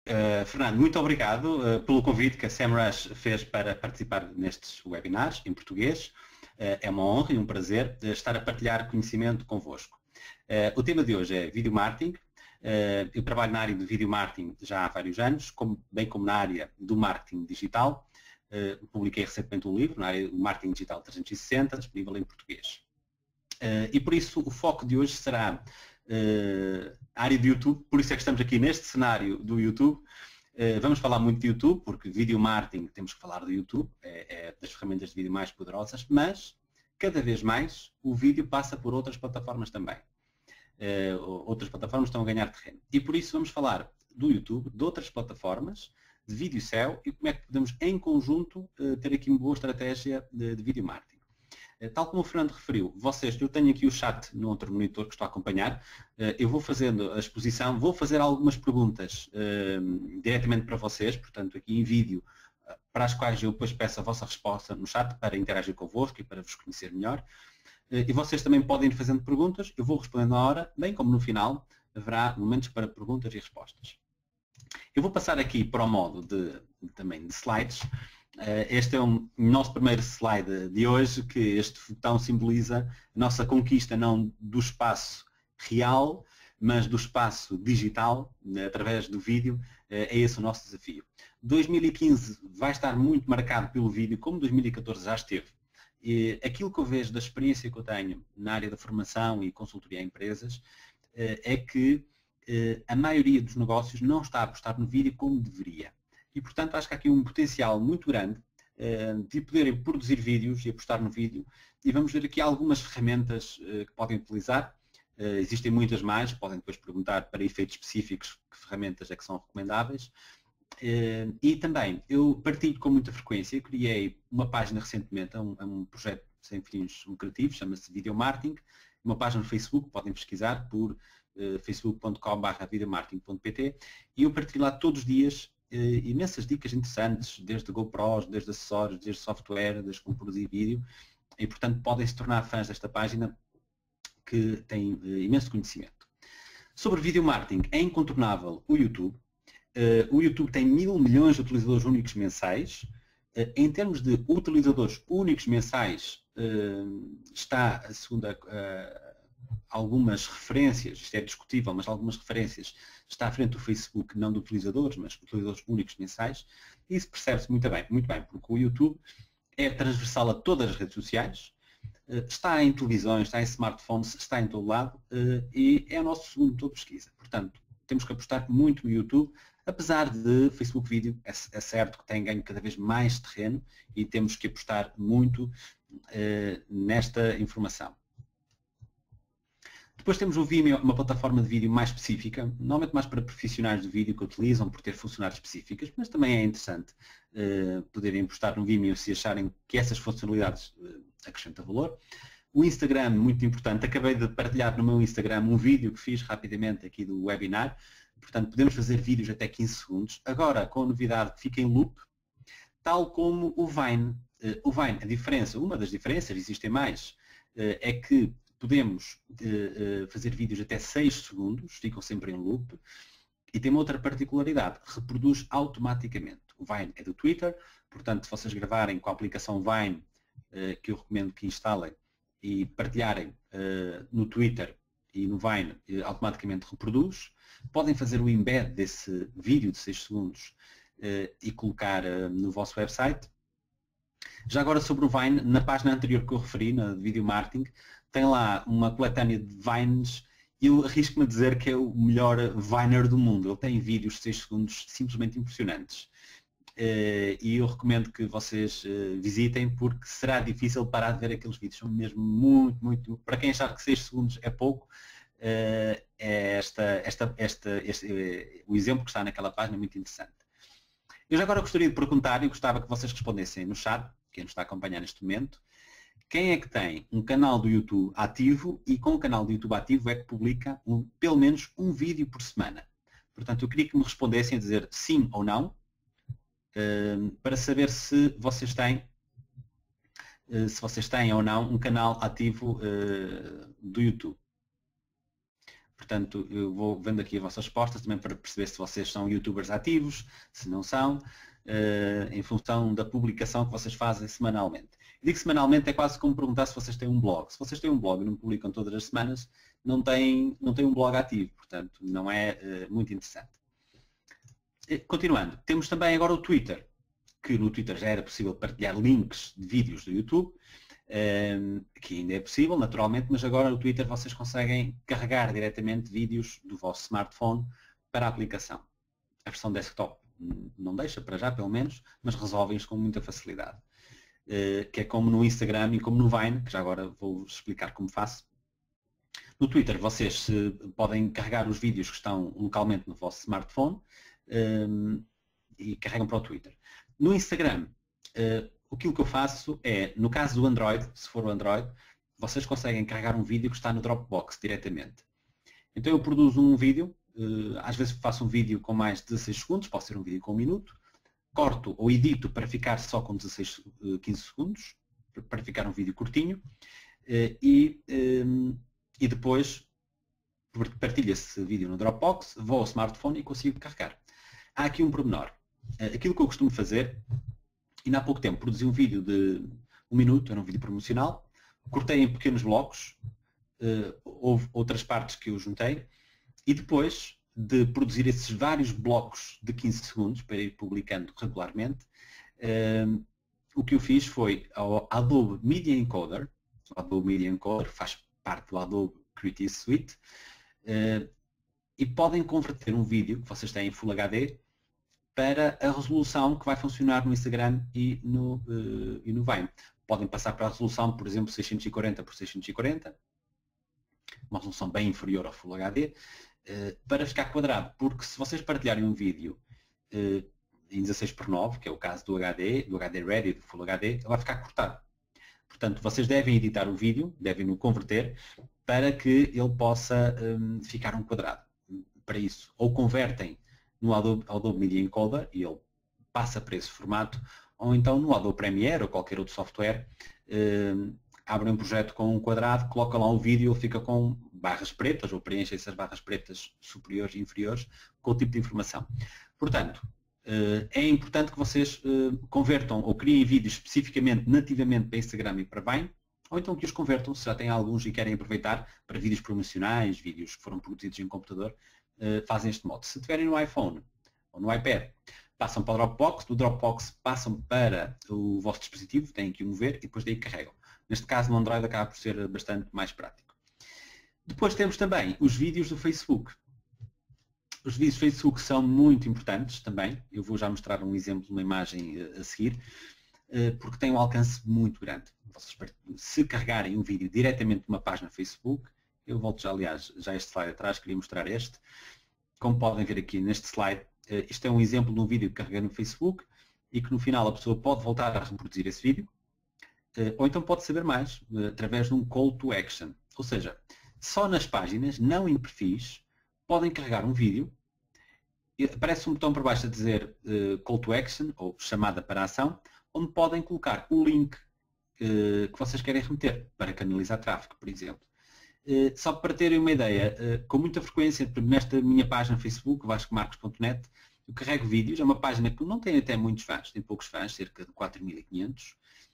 Fernando, muito obrigado pelo convite que a SEMrush fez para participar nestes webinars em português. É uma honra e um prazer estar a partilhar conhecimento convosco. O tema de hoje é vídeo marketing. Eu trabalho na área de vídeo marketing já há vários anos, bem como na área do marketing digital. Publiquei recentemente um livro na área do marketing digital 360, disponível em português. E por isso o foco de hoje será a área do YouTube, por isso é que estamos aqui neste cenário do YouTube. Vamos falar muito de YouTube, porque vídeo marketing temos que falar do YouTube, é das ferramentas de vídeo mais poderosas, mas cada vez mais o vídeo passa por outras plataformas também. Outras plataformas estão a ganhar terreno. E por isso vamos falar do YouTube, de outras plataformas, de vídeo SEO e como é que podemos em conjunto ter aqui uma boa estratégia de vídeo marketing. Tal como o Fernando referiu, eu tenho aqui o chat no outro monitor que estou a acompanhar, eu vou fazendo a exposição, vou fazer algumas perguntas diretamente para vocês, portanto aqui em vídeo, para as quais eu depois peço a vossa resposta no chat para interagir convosco e para vos conhecer melhor. E vocês também podem ir fazendo perguntas, eu vou respondendo na hora, bem como no final haverá momentos para perguntas e respostas. Eu vou passar aqui para o modo também de slides. Este é o nosso primeiro slide de hoje, que este botão simboliza a nossa conquista não do espaço real, mas do espaço digital, através do vídeo. É esse o nosso desafio. 2015 vai estar muito marcado pelo vídeo, como 2014 já esteve. E aquilo que eu vejo da experiência que eu tenho na área da formação e consultoria a empresas é que a maioria dos negócios não está a apostar no vídeo como deveria. E, portanto, acho que há aqui um potencial muito grande de poderem produzir vídeos e apostar no vídeo. E vamos ver aqui algumas ferramentas que podem utilizar. Existem muitas mais, podem depois perguntar para efeitos específicos que ferramentas é que são recomendáveis. E também, eu partilho com muita frequência, criei uma página recentemente, é um projeto sem fins lucrativos, chama-se Video Marketing, uma página no Facebook, podem pesquisar por facebook.com/videomarketing.pt e eu partilho lá todos os dias imensas dicas interessantes, desde GoPros, desde acessórios, desde software, desde como produzir vídeo, e portanto podem se tornar fãs desta página que tem imenso conhecimento. Sobre vídeo marketing, é incontornável o YouTube. O YouTube tem 1000 milhões de utilizadores únicos mensais. Em termos de utilizadores únicos mensais, está, segundo algumas referências, isto é discutível, mas algumas referências, está à frente do Facebook, não de utilizadores, mas utilizadores únicos mensais. E isso percebe-se muito bem, porque o YouTube é transversal a todas as redes sociais, está em televisões, está em smartphones, está em todo lado e é o nosso segundo motor de pesquisa. Portanto, temos que apostar muito no YouTube, apesar de Facebook Vídeo, é certo que tem ganho cada vez mais terreno e temos que apostar muito nesta informação. Depois temos o Vimeo, uma plataforma de vídeo mais específica, normalmente mais para profissionais de vídeo que utilizam por ter funcionalidades específicas, mas também é interessante poderem apostar no Vimeo se acharem que essas funcionalidades acrescentam valor. O Instagram, muito importante, acabei de partilhar no meu Instagram um vídeo que fiz rapidamente aqui do webinar, portanto podemos fazer vídeos até 15 segundos, agora com a novidade que fica em loop, tal como o Vine. O Vine, uma das diferenças, existem mais, é que podemos fazer vídeos até 6 segundos, ficam sempre em loop, e tem uma outra particularidade, reproduz automaticamente. O Vine é do Twitter, portanto se vocês gravarem com a aplicação Vine, que eu recomendo que instalem, e partilharem no Twitter e no Vine, automaticamente reproduz. Podem fazer o embed desse vídeo de 6 segundos e colocar no vosso website. Já agora sobre o Vine, na página anterior que eu referi, na Video Marketing, tem lá uma coletânea de Vines e eu arrisco-me a dizer que é o melhor Viner do mundo. Ele tem vídeos de 6 segundos simplesmente impressionantes. E eu recomendo que vocês visitem porque será difícil parar de ver aqueles vídeos. São mesmo muito... Para quem achar que 6 segundos é pouco, o exemplo que está naquela página é muito interessante. Eu já agora gostaria de perguntar e gostava que vocês respondessem no chat, quem nos está a acompanhar neste momento, quem é que tem um canal do YouTube ativo e com o canal do YouTube ativo é que publica pelo menos um vídeo por semana. Portanto, eu queria que me respondessem a dizer sim ou não, para saber se vocês têm ou não um canal ativo do YouTube. Portanto, eu vou vendo aqui as vossas respostas também para perceber se vocês são youtubers ativos, se não são, em função da publicação que vocês fazem semanalmente. Digo semanalmente é quase como perguntar se vocês têm um blog. Se vocês têm um blog e não publicam todas as semanas, não têm um blog ativo, portanto, não é muito interessante. Continuando, temos também agora o Twitter, que no Twitter já era possível partilhar links de vídeos do YouTube, que ainda é possível, naturalmente, mas agora no Twitter vocês conseguem carregar diretamente vídeos do vosso smartphone para a aplicação. A versão desktop não deixa, para já pelo menos, mas resolvem-os com muita facilidade. Que é como no Instagram e como no Vine, que já agora vou explicar como faço. No Twitter vocês podem carregar os vídeos que estão localmente no vosso smartphone e carregam para o Twitter. No Instagram, aquilo que eu faço é, no caso do Android, se for o Android, vocês conseguem carregar um vídeo que está no Dropbox diretamente. Então eu produzo um vídeo, às vezes faço um vídeo com mais de 16 segundos, pode ser um vídeo com 1 minuto, corto ou edito para ficar só com 16, 15 segundos, para ficar um vídeo curtinho, e depois partilho esse vídeo no Dropbox, vou ao smartphone e consigo carregar. Há aqui um pormenor. Aquilo que eu costumo fazer, ainda há pouco tempo produzi um vídeo de 1 minuto, era um vídeo promocional, cortei em pequenos blocos, houve outras partes que eu juntei, e depois de produzir esses vários blocos de 15 segundos para ir publicando regularmente, o que eu fiz foi ao Adobe Media Encoder, o Adobe Media Encoder faz parte do Adobe Creative Suite, e podem converter um vídeo que vocês têm em Full HD para a resolução que vai funcionar no Instagram e no Vine. Podem passar para a resolução, por exemplo, 640 por 640, uma resolução bem inferior ao Full HD, para ficar quadrado, porque se vocês partilharem um vídeo em 16:9, que é o caso do HD Ready, do Full HD, ele vai ficar cortado. Portanto, vocês devem editar o vídeo, devem-no converter, para que ele possa ficar um quadrado. Para isso, ou convertem no Adobe Media Encoder e ele passa para esse formato, ou então no Adobe Premiere ou qualquer outro software, abrem um projeto com um quadrado, colocam lá um vídeo, ele fica com barras pretas, ou preenchem essas barras pretas superiores e inferiores com o tipo de informação. Portanto, é importante que vocês convertam ou criem vídeos especificamente, nativamente para Instagram e para Vine, ou então que os convertam, se já têm alguns e querem aproveitar para vídeos promocionais, vídeos que foram produzidos em computador, fazem este modo. Se tiverem no iPhone ou no iPad, passam para o Dropbox, do Dropbox passam para o vosso dispositivo, têm que o mover e depois daí carregam. Neste caso no Android acaba por ser bastante mais prático. Depois temos também os vídeos do Facebook. Os vídeos do Facebook são muito importantes também, eu vou já mostrar um exemplo, uma imagem a seguir, porque têm um alcance muito grande. Se carregarem um vídeo diretamente de uma página Facebook, eu volto já, aliás, já este slide atrás, queria mostrar este. Como podem ver aqui neste slide, isto é um exemplo de um vídeo que carreguei no Facebook e que no final a pessoa pode voltar a reproduzir esse vídeo, ou então pode saber mais através de um call to action. Ou seja, só nas páginas, não em perfis, podem carregar um vídeo, aparece um botão por baixo a dizer call to action ou chamada para a ação, onde podem colocar o link que vocês querem remeter para canalizar tráfego, por exemplo. Só para terem uma ideia, com muita frequência, nesta minha página no Facebook, vascomarcos.net, eu carrego vídeos, é uma página que não tem até muitos fãs, tem poucos fãs, cerca de 4.500,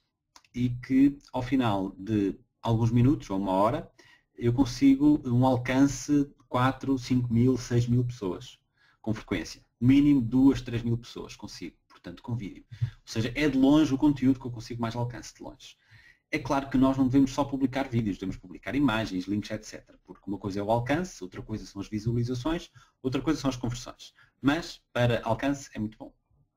e que ao final de alguns minutos ou uma hora, eu consigo um alcance de 4, 5.000, 6.000 pessoas, com frequência. Mínimo 2, 3.000 pessoas consigo, portanto, com vídeo. Ou seja, é de longe o conteúdo que eu consigo mais alcance, de longe. É claro que nós não devemos só publicar vídeos, devemos publicar imagens, links, etc. Porque uma coisa é o alcance, outra coisa são as visualizações, outra coisa são as conversões. Mas, para alcance, é muito bom.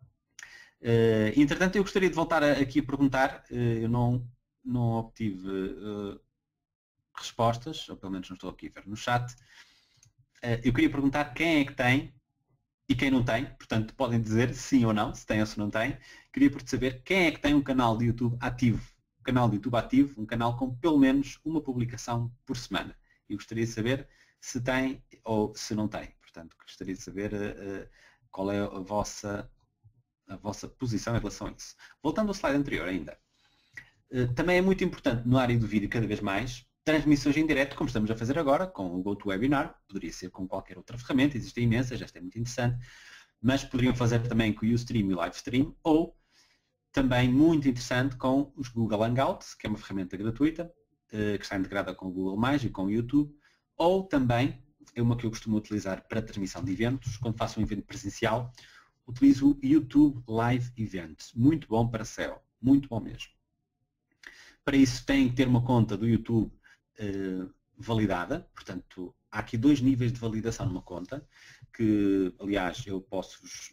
Entretanto, eu gostaria de voltar aqui a perguntar, eu não obtive respostas, ou pelo menos não estou aqui a ver no chat. Eu queria perguntar quem é que tem e quem não tem, portanto podem dizer sim ou não, se tem ou se não tem. Queria por saber quem é que tem um canal de YouTube ativo. Um canal com pelo menos uma publicação por semana. Eu gostaria de saber se tem ou se não tem. Portanto, gostaria de saber qual é a vossa posição em relação a isso. Voltando ao slide anterior ainda. Também é muito importante no área do vídeo, cada vez mais, transmissões em direto, como estamos a fazer agora, com o GoToWebinar, poderia ser com qualquer outra ferramenta, existem imensas, esta é muito interessante, mas poderiam fazer também com o Ustream e o Livestream, ou também muito interessante com os Google Hangouts, que é uma ferramenta gratuita, que está integrada com o Google+, e com o YouTube, ou também, é uma que eu costumo utilizar para transmissão de eventos, quando faço um evento presencial, utilizo o YouTube Live Events, muito bom para SEO, muito bom mesmo. Para isso tem que ter uma conta do YouTube validada, portanto, há aqui 2 níveis de validação numa conta, que, aliás, eu posso-vos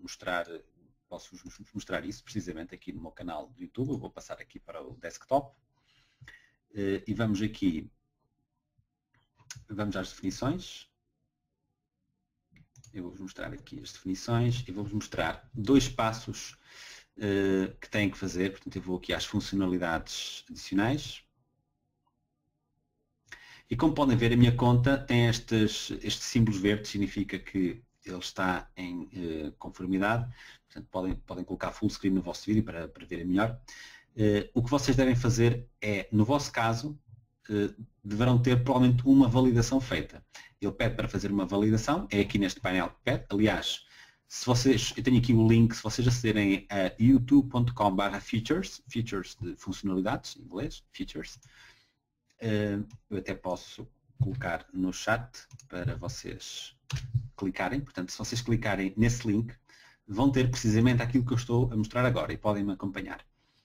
mostrar isso precisamente aqui no meu canal do YouTube. Eu vou passar aqui para o desktop e vamos às definições. Eu vou-vos mostrar aqui as definições e vou-vos mostrar 2 passos que têm que fazer. Portanto, eu vou aqui às funcionalidades adicionais. E como podem ver, a minha conta tem estes símbolos verdes, significa que ele está em conformidade. Portanto, podem colocar full screen no vosso vídeo para verem melhor. O que vocês devem fazer é, no vosso caso, deverão ter provavelmente uma validação feita. Ele pede para fazer uma validação, é aqui neste painel que pede. Aliás, eu tenho aqui o link, se vocês acederem a youtube.com/features, features de funcionalidades, em inglês, features, eu até posso colocar no chat para vocês clicarem. Portanto, se vocês clicarem nesse link, vão ter precisamente aquilo que eu estou a mostrar agora e podem me acompanhar.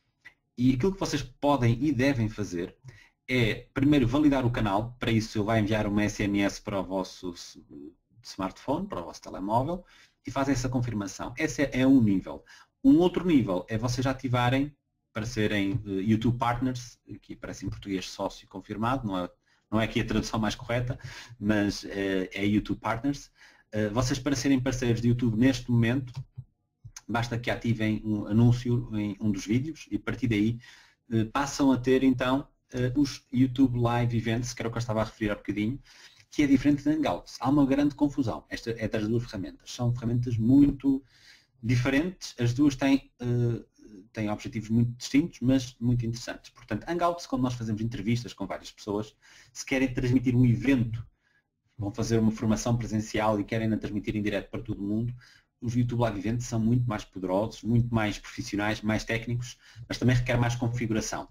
E aquilo que vocês podem e devem fazer é, primeiro, validar o canal. Para isso, ele vai enviar uma SMS para o vosso smartphone, para o vosso telemóvel, e fazem essa confirmação. Esse é um nível. Um outro nível é vocês ativarem para serem YouTube Partners, aqui aparece em português sócio confirmado, não é aqui a tradução mais correta, mas é YouTube Partners. Vocês, para serem parceiros de YouTube neste momento, basta que ativem um anúncio em um dos vídeos e a partir daí passam a ter então os YouTube Live Events, que era o que eu estava a referir há bocadinho, que é diferente de Hangouts. Há uma grande confusão. Esta é das 2 ferramentas. São ferramentas muito diferentes, as duas têm objetivos muito distintos, mas muito interessantes. Portanto, Hangouts, quando nós fazemos entrevistas com várias pessoas, se querem transmitir um evento, vão fazer uma formação presencial e querem transmitir em direto para todo o mundo, os YouTube Live Events são muito mais poderosos, muito mais profissionais, mais técnicos, mas também requer mais configuração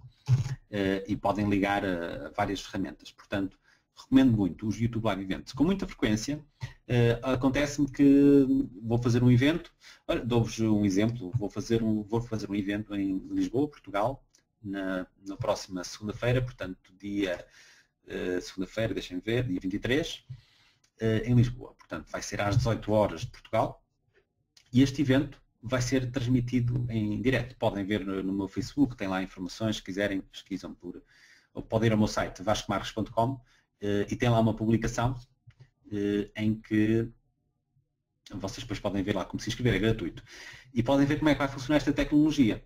e podem ligar a várias ferramentas. Portanto, recomendo muito os YouTube Live Events. Com muita frequência, acontece-me que vou fazer um evento, dou-vos um exemplo, vou fazer um evento em Lisboa, Portugal, na próxima segunda-feira, portanto, segunda-feira, deixem-me ver, dia 23, em Lisboa. Portanto, vai ser às 18 horas de Portugal e este evento vai ser transmitido em direto. Podem ver no meu Facebook, tem lá informações, se quiserem, pesquisam ou podem ir ao meu site, vascomarques.com, e tem lá uma publicação em que vocês depois podem ver lá como se inscrever, é gratuito. E podem ver como é que vai funcionar esta tecnologia.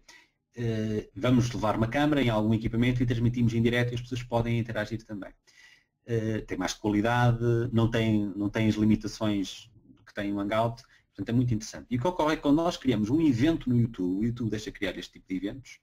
Vamos levar uma câmera em algum equipamento e transmitimos em direto e as pessoas podem interagir também. Tem mais qualidade, não tem as limitações que tem o Hangout, portanto é muito interessante. E o que ocorre é que quando nós criamos um evento no YouTube, o YouTube deixa criar este tipo de eventos,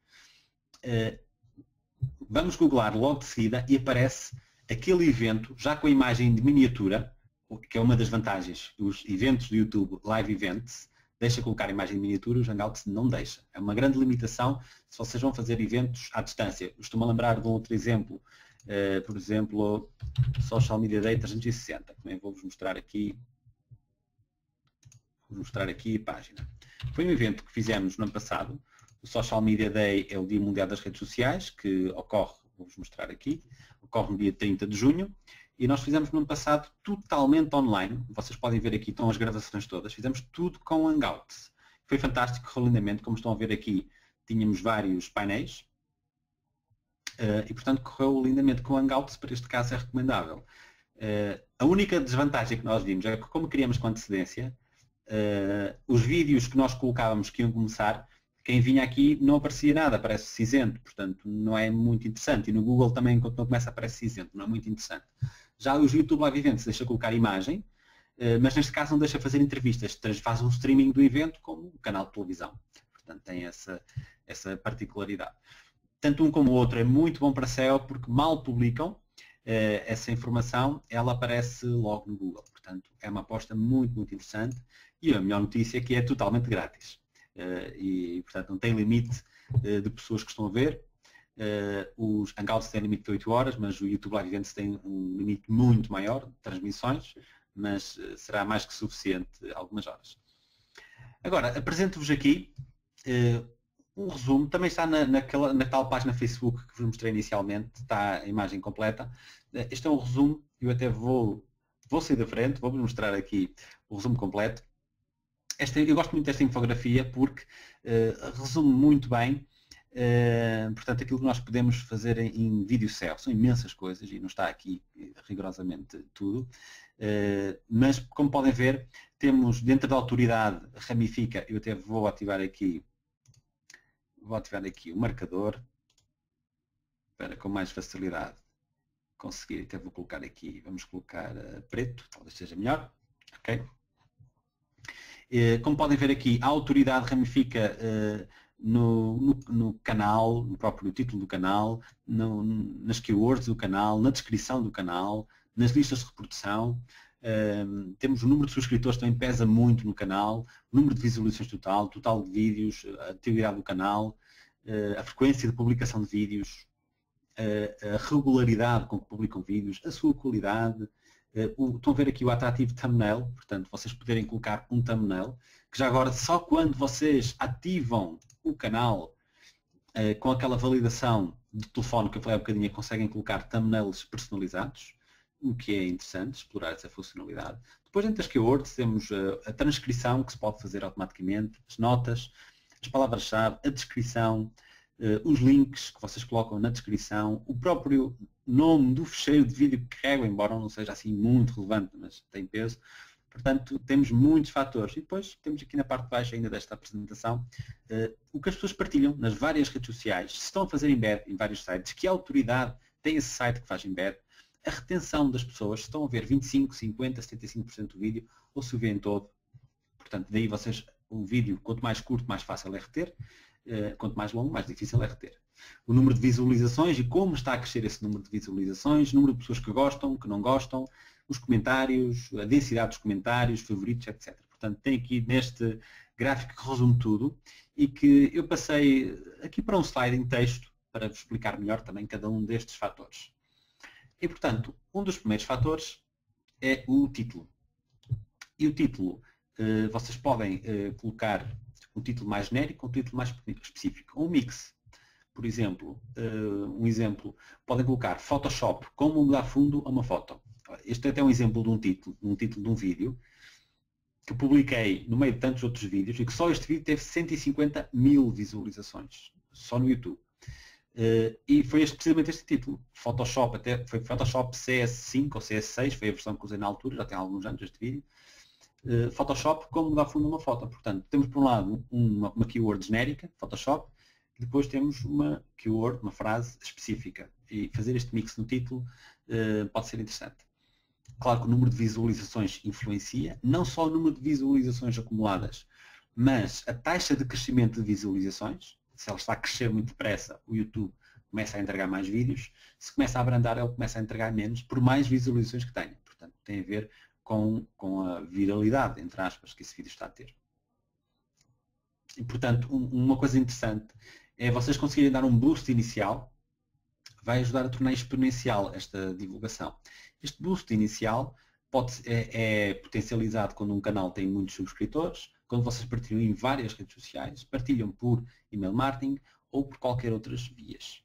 vamos googlar logo de seguida e aparece aquele evento já com a imagem de miniatura, que é uma das vantagens. Os eventos do YouTube Live Events deixa colocar a imagem de miniatura, os Hangouts não deixa. É uma grande limitação se vocês vão fazer eventos à distância. Estou-me a lembrar de um outro exemplo, por exemplo, Social Media Day 360. Também vou-vos mostrar aqui. Vou mostrar aqui a página. Foi um evento que fizemos no ano passado. O Social Media Day é o Dia Mundial das Redes Sociais, que ocorre, vou-vos mostrar aqui, ocorre no dia 30 de junho. E nós fizemos no ano passado totalmente online. Vocês podem ver aqui, estão as gravações todas. Fizemos tudo com Hangouts. Foi fantástico, correu lindamente. Como estão a ver aqui, tínhamos vários painéis. E, portanto, correu lindamente com Hangouts. Para este caso é recomendável. A única desvantagem que nós vimos é que, como queríamos com antecedência, os vídeos que nós colocávamos que iam começar, quem vinha aqui não aparecia nada, aparece cinzento, portanto não é muito interessante. E no Google também, quando não começa, aparece cinzento, não é muito interessante. Já os YouTube Live Events deixa colocar imagem, mas neste caso não deixa fazer entrevistas, faz um streaming do evento como um canal de televisão. Portanto tem essa particularidade. Tanto um como o outro é muito bom para SEO porque mal publicam, essa informação, ela aparece logo no Google. Portanto, é uma aposta muito, muito interessante e a melhor notícia é que é totalmente grátis. E, portanto, não tem limite de pessoas que estão a ver. Os Hangouts têm limite de 8 horas, mas o YouTube Live Events tem um limite muito maior de transmissões, mas será mais que suficiente algumas horas. Agora, apresento-vos aqui um resumo, também está na tal página Facebook que vos mostrei inicialmente, está a imagem completa. Este é um resumo, eu até vou sair da frente, vou-vos mostrar aqui o resumo completo. Eu gosto muito desta infografia porque resume muito bem, portanto, aquilo que nós podemos fazer em vídeo céu. São imensas coisas e não está aqui rigorosamente tudo, mas como podem ver, temos dentro da autoridade, ramifica, eu até vou ativar aqui o marcador para com mais facilidade conseguir, até vou colocar aqui, vamos colocar preto, talvez seja melhor, ok? Como podem ver aqui, a autoridade ramifica no canal, no próprio título do canal, nas keywords do canal, na descrição do canal, nas listas de reprodução. Temos o número de subscritores também pesa muito no canal, o número de visualizações total de vídeos, a atividade do canal, a frequência de publicação de vídeos, a regularidade com que publicam vídeos, a sua qualidade. Estão a ver aqui o atrativo thumbnail, portanto, vocês poderem colocar um thumbnail, que já agora só quando vocês ativam o canal com aquela validação do telefone que eu falei há bocadinho, conseguem colocar thumbnails personalizados, o que é interessante, explorar essa funcionalidade. Depois, dentro das keywords, temos a transcrição, que se pode fazer automaticamente, as notas, as palavras-chave, a descrição, os links que vocês colocam na descrição, o próprio nome do fecheiro de vídeo que carrego, embora não seja assim muito relevante, mas tem peso. Portanto, temos muitos fatores. E depois temos aqui na parte de baixo ainda desta apresentação o que as pessoas partilham nas várias redes sociais, se estão a fazer embed em vários sites, que autoridade tem esse site que faz embed, a retenção das pessoas, se estão a ver 25, 50, 75% do vídeo, ou se o veem todo. Portanto, daí vocês, o vídeo, quanto mais curto, mais fácil é reter. Quanto mais longo, mais difícil é reter. O número de visualizações e como está a crescer esse número de visualizações, o número de pessoas que gostam, que não gostam, os comentários, a densidade dos comentários, favoritos, etc. Portanto, tem aqui neste gráfico que resume tudo e que eu passei aqui para um slide em texto para vos explicar melhor também cada um destes fatores. E, portanto, um dos primeiros fatores é o título. E o título, vocês podem colocar um título mais genérico, um título mais específico, um mix. Por exemplo, podem colocar Photoshop, como mudar fundo a uma foto. Este é até um exemplo de um título de um vídeo que publiquei no meio de tantos outros vídeos e que só este vídeo teve 150 mil visualizações, só no YouTube. E foi precisamente este título, Photoshop, até foi Photoshop CS5 ou CS6, foi a versão que usei na altura, já tem alguns anos este vídeo. Photoshop, como mudar fundo numa foto. Portanto, temos por um lado uma keyword genérica, Photoshop, e depois temos uma keyword, uma frase específica. E fazer este mix no título pode ser interessante. Claro que o número de visualizações influencia, não só o número de visualizações acumuladas, mas a taxa de crescimento de visualizações. Se ela está a crescer muito depressa, o YouTube começa a entregar mais vídeos. Se começa a abrandar, ele começa a entregar menos, por mais visualizações que tenha. Portanto, tem a ver com a viralidade, entre aspas, que esse vídeo está a ter. E, portanto, uma coisa interessante é vocês conseguirem dar um boost inicial, vai ajudar a tornar exponencial esta divulgação. Este boost inicial é potencializado quando um canal tem muitos subscritores, quando vocês partilham em várias redes sociais, partilham por email marketing ou por qualquer outras vias.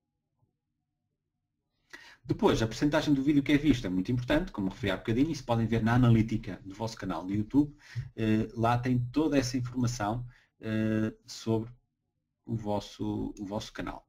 Depois, a percentagem do vídeo que é visto é muito importante, como referi há bocadinho, isso podem ver na analítica do vosso canal no YouTube. Lá tem toda essa informação sobre o vosso canal.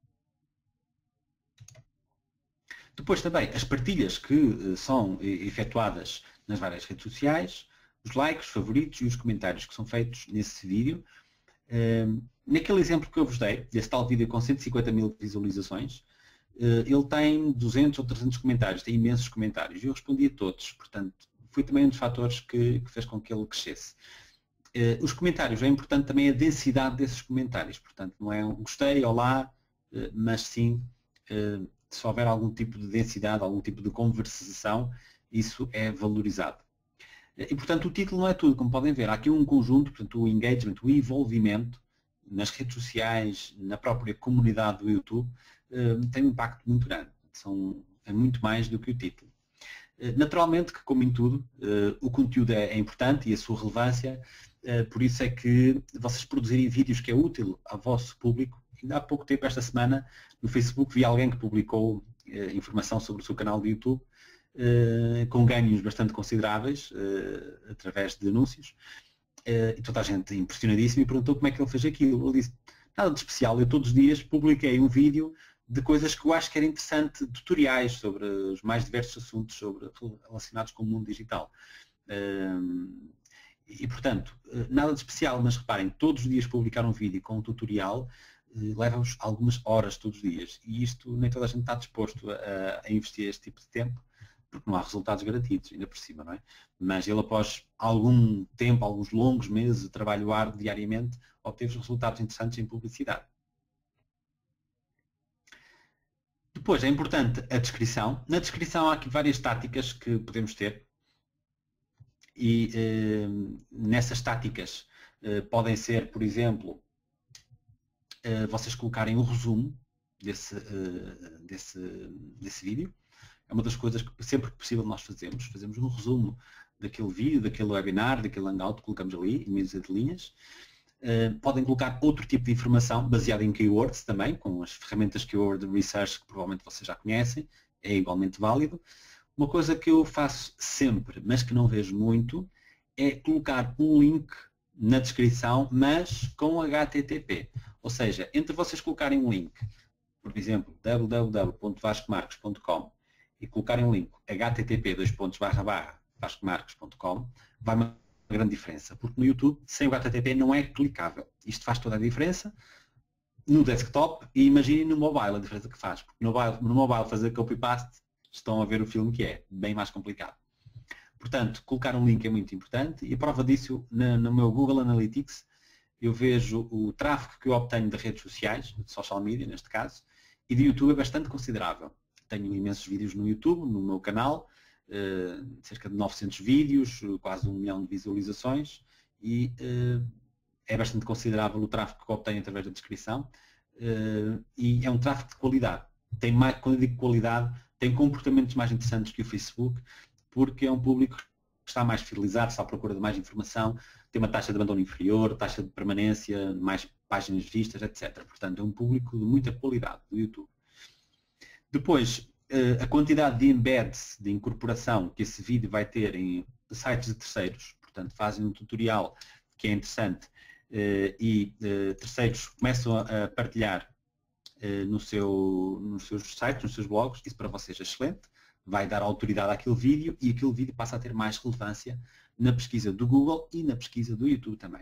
Depois também, as partilhas que são efetuadas nas várias redes sociais, os likes, os favoritos e os comentários que são feitos nesse vídeo. Naquele exemplo que eu vos dei, desse tal vídeo com 150 mil visualizações, ele tem 200 ou 300 comentários, tem imensos comentários, e eu respondi a todos, portanto, foi também um dos fatores que fez com que ele crescesse. Os comentários, é importante também a densidade desses comentários, portanto, não é um gostei, olá, mas sim se houver algum tipo de densidade, algum tipo de conversação, isso é valorizado. E, portanto, o título não é tudo, como podem ver. Há aqui um conjunto, portanto, o engagement, o envolvimento nas redes sociais, na própria comunidade do YouTube, tem um impacto muito grande. É muito mais do que o título. Naturalmente que, como em tudo, o conteúdo é importante e a sua relevância, por isso é que vocês produzirem vídeos que é útil ao vosso público. Ainda há pouco tempo, esta semana, no Facebook, vi alguém que publicou informação sobre o seu canal de YouTube, com ganhos bastante consideráveis, através de anúncios, e toda a gente impressionadíssima e perguntou como é que ele fez aquilo. Ele disse, nada de especial, eu todos os dias publiquei um vídeo de coisas que eu acho que era interessante, tutoriais sobre os mais diversos assuntos relacionados com o mundo digital. E, portanto, nada de especial, mas reparem, todos os dias publicar um vídeo com um tutorial leva-vos algumas horas todos os dias. E isto nem toda a gente está disposto a investir este tipo de tempo, porque não há resultados garantidos, ainda por cima, não é? Mas ele, após algum tempo, alguns longos meses de trabalho árduo diariamente, obteve resultados interessantes em publicidade. Depois, é importante a descrição. Na descrição há aqui várias táticas que podemos ter. E nessas táticas podem ser, por exemplo, vocês colocarem um resumo desse vídeo. É uma das coisas que sempre que possível nós fazemos. Fazemos um resumo daquele vídeo, daquele webinar, daquele hangout, colocamos ali, em meio de linhas. Podem colocar outro tipo de informação baseada em keywords também, com as ferramentas Keyword Research que provavelmente vocês já conhecem, é igualmente válido. Uma coisa que eu faço sempre, mas que não vejo muito, é colocar um link na descrição, mas com HTTP. Ou seja, entre vocês colocarem um link, por exemplo, www.vascomarques.com e colocarem um link http://vascomarques.com, vai uma grande diferença, porque no YouTube, sem o HTTP, não é clicável. Isto faz toda a diferença no desktop e imaginem no mobile a diferença que faz. Porque no mobile fazer copy-paste, estão a ver o filme que é, bem mais complicado. Portanto, colocar um link é muito importante e a prova disso, no meu Google Analytics, eu vejo o tráfego que eu obtenho de redes sociais, de social media neste caso, e de YouTube é bastante considerável. Tenho imensos vídeos no YouTube, no meu canal, cerca de 900 vídeos, quase 1 milhão de visualizações, e é bastante considerável o tráfego que eu obtenho através da descrição, e é um tráfego de qualidade. Quando eu digo qualidade, tem comportamentos mais interessantes que o Facebook, porque é um público que está mais fidelizado, está à procura de mais informação, tem uma taxa de abandono inferior, taxa de permanência, mais páginas vistas, etc. Portanto, é um público de muita qualidade do YouTube. Depois, a quantidade de embeds, de incorporação que esse vídeo vai ter em sites de terceiros, portanto, fazem um tutorial que é interessante e terceiros começam a partilhar nos seus sites, nos seus blogs, isso para vocês é excelente, vai dar autoridade àquele vídeo e aquele vídeo passa a ter mais relevância na pesquisa do Google e na pesquisa do YouTube também.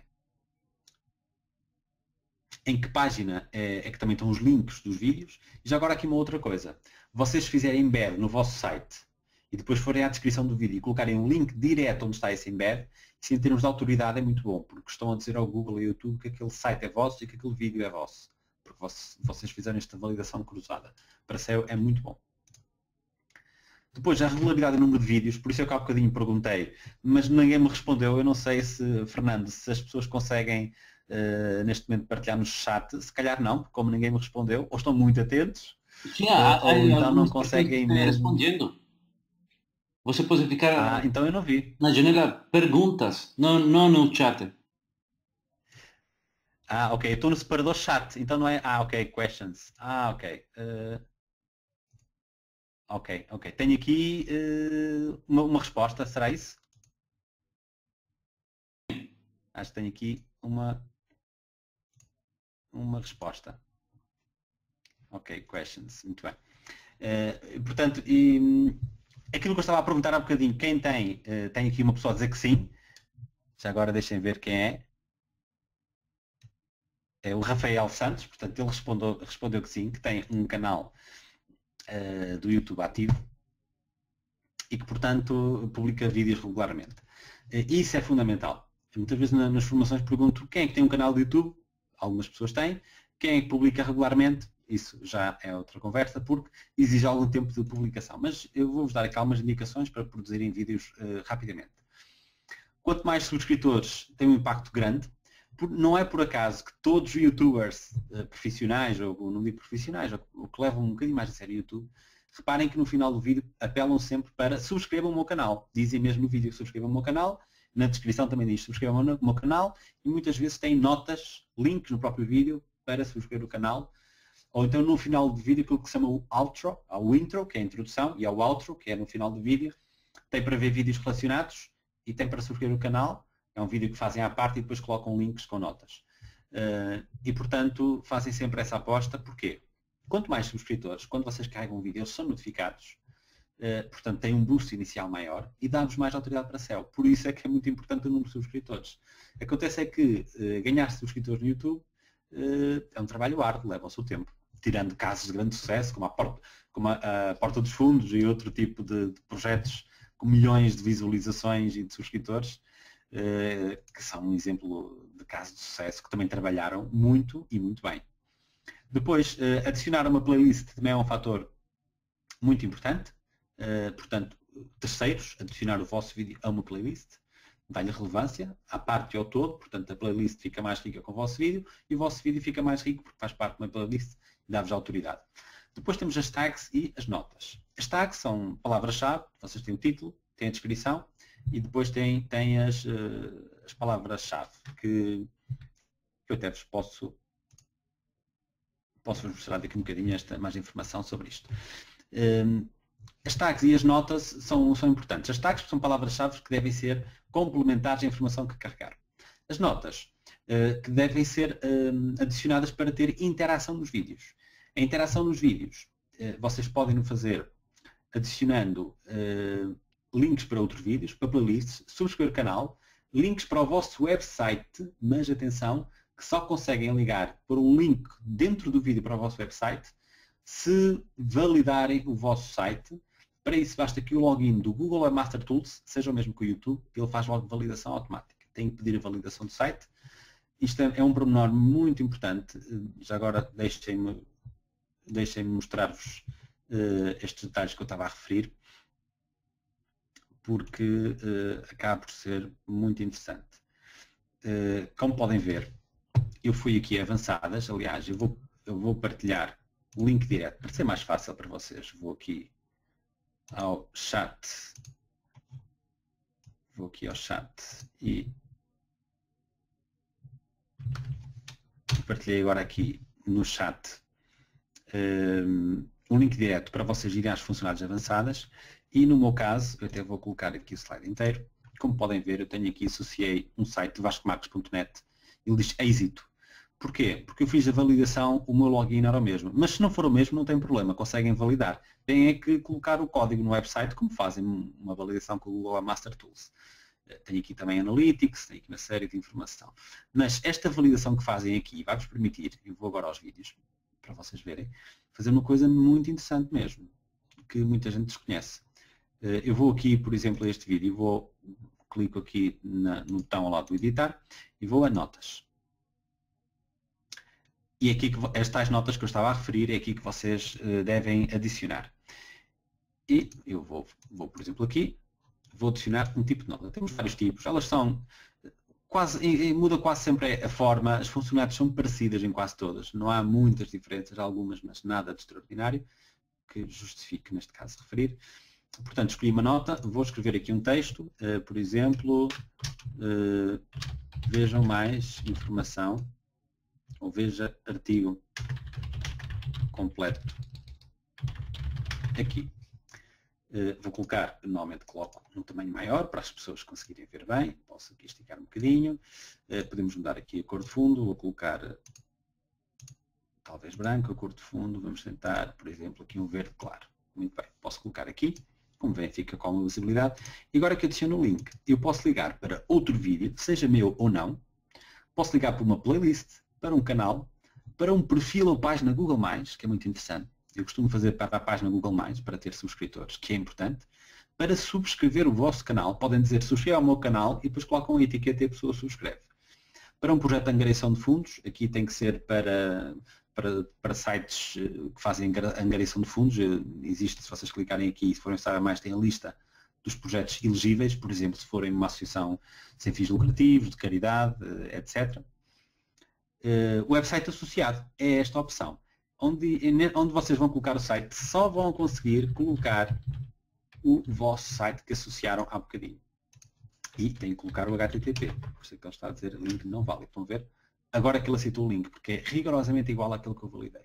Em que página é que também estão os links dos vídeos? E já agora aqui uma outra coisa. Vocês fizerem embed no vosso site e depois forem à descrição do vídeo e colocarem um link direto onde está esse embed, isso em termos de autoridade é muito bom, porque estão a dizer ao Google e ao YouTube que aquele site é vosso e que aquele vídeo é vosso. Porque vocês fizeram esta validação cruzada. Para SEO é muito bom. Depois, a regularidade do número de vídeos, por isso é que há bocadinho perguntei, mas ninguém me respondeu. Eu não sei se, Fernando, se as pessoas conseguem neste momento partilhar no chat. Se calhar não, porque como ninguém me respondeu, ou estão muito atentos, Sim, ou então não conseguem mesmo. Respondendo. Você pode ficar então eu não vi. na janela perguntas, não no chat. Ok, eu estou no separador chat, então não é... ok, questions. Ok. Ok. Tenho aqui uma resposta, será isso? Acho que tenho aqui uma resposta. Ok, questions, muito bem. Portanto, aquilo que eu estava a perguntar há bocadinho, quem tem aqui uma pessoa a dizer que sim, já agora deixem ver quem é. É o Rafael Santos, portanto ele respondeu que sim, que tem um canal do YouTube ativo e que, portanto, publica vídeos regularmente. Isso é fundamental. Muitas vezes nas formações pergunto quem é que tem um canal do YouTube, algumas pessoas têm, quem é que publica regularmente, isso já é outra conversa, porque exige algum tempo de publicação. Mas eu vou-vos dar aqui algumas indicações para produzirem vídeos rapidamente. Quanto mais subscritores tem um impacto grande. Não é por acaso que todos os youtubers profissionais, ou não digo profissionais, ou que levam um bocadinho mais a sério o YouTube, reparem que no final do vídeo apelam sempre para subscrevam o meu canal. Dizem mesmo no vídeo subscrevam o meu canal, na descrição também diz subscrevam o meu canal, e muitas vezes têm notas, links no próprio vídeo para subscrever o canal. Ou então no final do vídeo aquilo que se chama o outro, o intro, que é a introdução, e o outro, que é no final do vídeo, tem para ver vídeos relacionados e tem para subscrever o canal. É um vídeo que fazem à parte e depois colocam links com notas. E, portanto, fazem sempre essa aposta. Porquê? Quanto mais subscritores, quando vocês carregam um vídeo, eles são notificados. Portanto, tem um boost inicial maior e dá-vos mais autoridade para SEO. Por isso é que é muito importante o número de subscritores. Acontece é que ganhar subscritores no YouTube é um trabalho árduo, leva o seu tempo. Tirando casos de grande sucesso, como a Porta dos Fundos e outro tipo de projetos com milhões de visualizações e de subscritores, que são um exemplo de caso de sucesso, que também trabalharam muito e muito bem. Depois, adicionar uma playlist também é um fator muito importante. Portanto, terceiros, adicionar o vosso vídeo a uma playlist, dá-lhe relevância, à parte e ao todo, portanto a playlist fica mais rica com o vosso vídeo e o vosso vídeo fica mais rico porque faz parte de uma playlist e dá-vos autoridade. Depois temos as tags e as notas. As tags são palavras-chave, vocês têm o título, têm a descrição, e depois tem as palavras-chave que eu até vos posso vos mostrar daqui um bocadinho mais informação sobre isto. As tags e as notas são importantes. As tags são palavras-chave que devem ser complementares à informação que carregaram. As notas que devem ser adicionadas para ter interação nos vídeos. A interação nos vídeos vocês podem fazer adicionando links para outros vídeos, para playlists, subscrever o canal, links para o vosso website, mas atenção, que só conseguem ligar por um link dentro do vídeo para o vosso website se validarem o vosso site. Para isso basta que o login do Google Webmaster Tools seja o mesmo que o YouTube, ele faz logo validação automática. Tem que pedir a validação do site. Isto é um pormenor muito importante. Já agora deixem-me mostrar-vos estes detalhes que eu estava a referir, porque acaba por ser muito interessante. Como podem ver, eu fui aqui a avançadas, aliás, eu vou partilhar o link direto para ser mais fácil para vocês. Vou aqui ao chat e partilhei agora aqui no chat um link direto para vocês irem às funcionalidades avançadas e no meu caso, eu até vou colocar aqui o slide inteiro. Como podem ver, eu tenho aqui, associei um site de vascomarcos.net, ele diz êxito. Porquê? Porque eu fiz a validação, o meu login era o mesmo. Mas se não for o mesmo, não tem problema, conseguem validar. Tem é que colocar o código no website, como fazem uma validação com o Google Master Tools. Tem aqui também Analytics, tem aqui uma série de informação. Mas esta validação que fazem aqui vai-vos permitir, eu vou agora aos vídeos, para vocês verem, fazer uma coisa muito interessante mesmo, que muita gente desconhece. Eu vou aqui, por exemplo, a este vídeo, clico aqui no botão ao lado do editar e vou a notas. E aqui estas notas que eu estava a referir é aqui que vocês devem adicionar. E eu vou, por exemplo, aqui, vou adicionar um tipo de nota. Temos vários tipos, elas são muda quase sempre a forma, as funcionalidades são parecidas em quase todas, não há muitas diferenças, algumas, mas nada de extraordinário que justifique, neste caso, referir. Portanto, escolhi uma nota, vou escrever aqui um texto, por exemplo, vejam mais informação, ou veja artigo completo aqui. Vou colocar, normalmente coloco num tamanho maior para as pessoas conseguirem ver bem, posso aqui esticar um bocadinho, podemos mudar aqui a cor de fundo, vou colocar talvez branco, a cor de fundo, vamos tentar, por exemplo, aqui um verde claro. Muito bem, posso colocar aqui, como vem, fica com a visibilidade. E agora que adiciono o link, eu posso ligar para outro vídeo, seja meu ou não, posso ligar para uma playlist, para um canal, para um perfil ou página Google+, que é muito interessante. Eu costumo fazer para a página Google+, para ter subscritores, que é importante. Para subscrever o vosso canal, podem dizer subscreva ao meu canal e depois colocam a etiqueta e a pessoa subscreve. Para um projeto de angariação de fundos, aqui tem que ser para para sites que fazem angariação de fundos. Existe, se vocês clicarem aqui, se forem saber mais, tem a lista dos projetos elegíveis, por exemplo, se forem uma associação sem fins lucrativos, de caridade, etc. O website associado é esta opção, onde vocês vão colocar o site, só vão conseguir colocar o vosso site que associaram há bocadinho. E tem que colocar o HTTP, por isso é que ele está a dizer link não válido. Estão a ver? Agora que ele aceitou o link, porque é rigorosamente igual àquele que eu validei.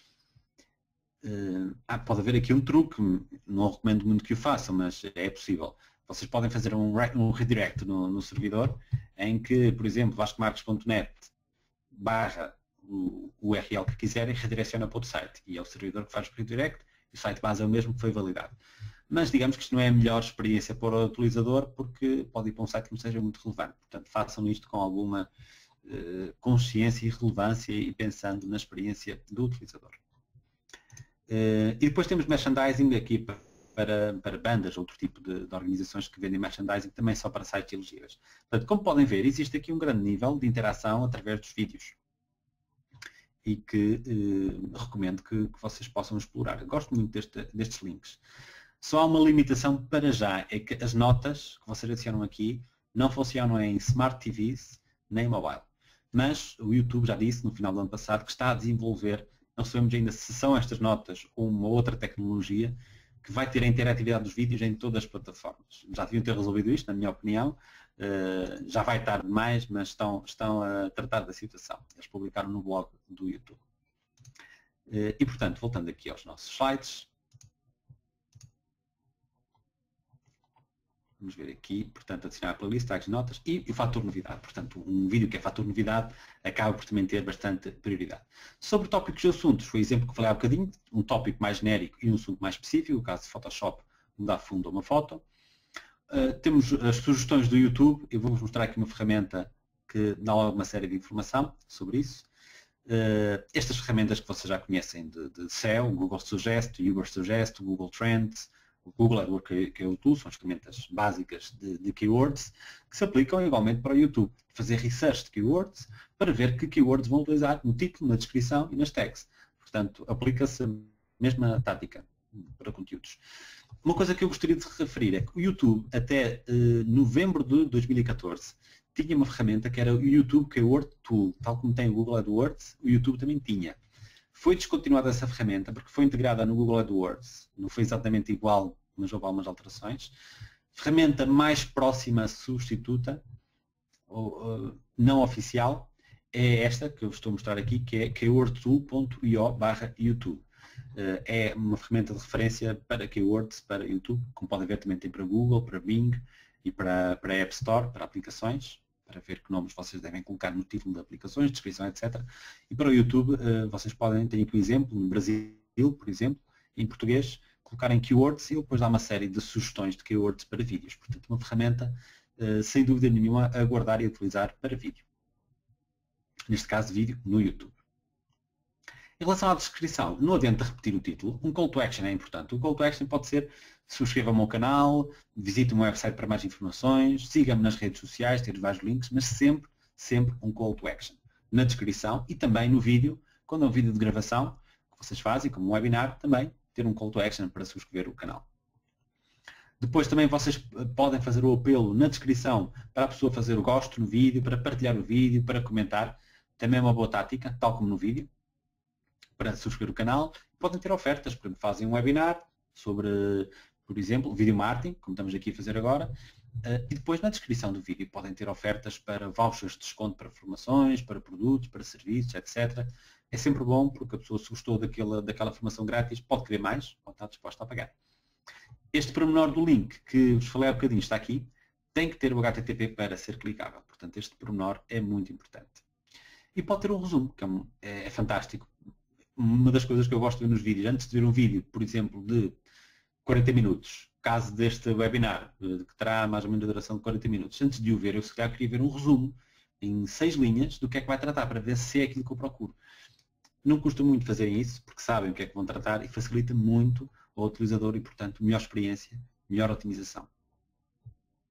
Pode haver aqui um truque, não recomendo muito que o façam, mas é possível. Vocês podem fazer um redirect no servidor, em que, por exemplo, vascomarques.net barra o URL que quiserem, redireciona para outro site. E é o servidor que faz o redirect, e o site base é o mesmo que foi validado. Mas digamos que isto não é a melhor experiência para o utilizador, porque pode ir para um site que não seja muito relevante. Portanto, façam isto com alguma consciência e relevância e pensando na experiência do utilizador. E depois temos merchandising aqui para bandas, outro tipo de organizações que vendem merchandising, também só para sites elegíveis. Portanto, como podem ver, existe aqui um grande nível de interação através dos vídeos e que recomendo que vocês possam explorar. Eu gosto muito destes links. Só há uma limitação para já, é que as notas que vocês adicionam aqui não funcionam em Smart TVs nem mobile. Mas o YouTube já disse no final do ano passado que está a desenvolver, não sabemos ainda se são estas notas ou uma outra tecnologia, que vai ter a interatividade dos vídeos em todas as plataformas. Já deviam ter resolvido isto, na minha opinião. Já vai tarde demais, mas estão a tratar da situação. Eles publicaram no blog do YouTube. E, portanto, voltando aqui aos nossos slides. Vamos ver aqui, portanto, adicionar a playlist, tags, notas e o fator novidade. Portanto, um vídeo que é fator novidade acaba por também ter bastante prioridade. Sobre tópicos e assuntos, foi o exemplo que falei há bocadinho, um tópico mais genérico e um assunto mais específico, no caso de Photoshop, mudar fundo a uma foto. Temos as sugestões do YouTube, eu vou-vos mostrar aqui uma ferramenta que dá logo uma série de informação sobre isso. Estas ferramentas que vocês já conhecem de SEO, Google Suggest, Uber Suggest, Google Trends, o Google AdWords, que é o tool, são as ferramentas básicas de keywords que se aplicam igualmente para o YouTube. Fazer research de keywords para ver que keywords vão utilizar no título, na descrição e nas tags. Portanto, aplica-se a mesma tática para conteúdos. Uma coisa que eu gostaria de referir é que o YouTube, até novembro de 2014, tinha uma ferramenta que era o YouTube Keyword Tool. Tal como tem o Google AdWords, o YouTube também tinha. Foi descontinuada essa ferramenta porque foi integrada no Google AdWords. Não foi exatamente igual, mas houve algumas alterações. Ferramenta mais próxima substituta, ou não oficial, é esta que eu estou a mostrar aqui, que é keywordtool.io/YouTube. É uma ferramenta de referência para keywords, para YouTube. Como podem ver, também tem para Google, para Bing e para a App Store, para aplicações, para ver que nomes vocês devem colocar no título de aplicações, descrição, etc. E para o YouTube, vocês podem, ter aqui um exemplo, no Brasil, por exemplo, em português, colocarem keywords e ele depois dá uma série de sugestões de keywords para vídeos. Portanto, uma ferramenta, sem dúvida nenhuma, a guardar e a utilizar para vídeo. Neste caso, vídeo no YouTube. Em relação à descrição, não adianta repetir o título. Um call to action é importante. O call to action pode ser: subscreva o meu canal, visite o meu website para mais informações, siga-me nas redes sociais, ter vários links, mas sempre um call to action. Na descrição e também no vídeo, quando é um vídeo de gravação que vocês fazem, como um webinar, também ter um call to action para subscrever o canal. Depois também vocês podem fazer o apelo na descrição para a pessoa fazer o gosto no vídeo, para partilhar o vídeo, para comentar. Também é uma boa tática, tal como no vídeo, para subscrever o canal. Podem ter ofertas, por exemplo, fazem um webinar sobre, por exemplo, vídeo marketing, como estamos aqui a fazer agora, e depois na descrição do vídeo podem ter ofertas para vouchers de desconto para formações, para produtos, para serviços, etc. É sempre bom porque a pessoa, se gostou daquela formação grátis, pode querer mais, pode estar disposta a pagar. Este pormenor do link que vos falei há bocadinho está aqui, tem que ter o HTTP para ser clicável. Portanto, este pormenor é muito importante. E pode ter um resumo, que é fantástico. Uma das coisas que eu gosto de ver nos vídeos, antes de ver um vídeo, por exemplo, de 40 minutos, caso deste webinar, que terá mais ou menos a duração de 40 minutos, antes de o ver, eu se calhar queria ver um resumo em 6 linhas do que é que vai tratar, para ver se é aquilo que eu procuro. Não custa muito fazerem isso, porque sabem o que é que vão tratar e facilita muito ao utilizador e, portanto, melhor experiência, melhor otimização.